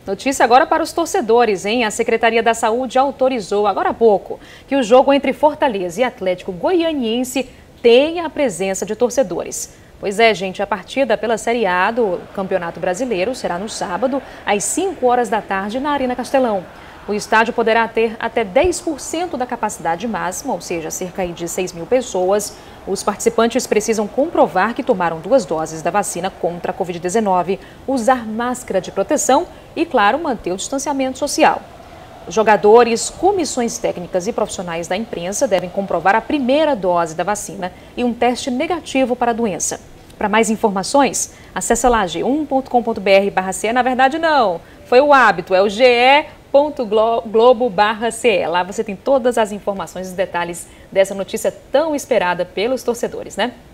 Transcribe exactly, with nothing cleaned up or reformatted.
Notícia agora para os torcedores, hein? A Secretaria da Saúde autorizou agora há pouco que o jogo entre Fortaleza e Atlético Goianiense tenha a presença de torcedores. Pois é, gente, a partida pela Série A do Campeonato Brasileiro será no sábado, às cinco horas da tarde, na Arena Castelão. O estádio poderá ter até dez por cento da capacidade máxima, ou seja, cerca de seis mil pessoas. Os participantes precisam comprovar que tomaram duas doses da vacina contra a covid dezenove, usar máscara de proteção e, claro, manter o distanciamento social. Os jogadores, comissões técnicas e profissionais da imprensa devem comprovar a primeira dose da vacina e um teste negativo para a doença. Para mais informações, acesse lá g um ponto com ponto br barra ce. Na verdade, não, foi o hábito, é o ge ponto globo barra ce. Lá você tem todas as informações e os detalhes dessa notícia tão esperada pelos torcedores, né?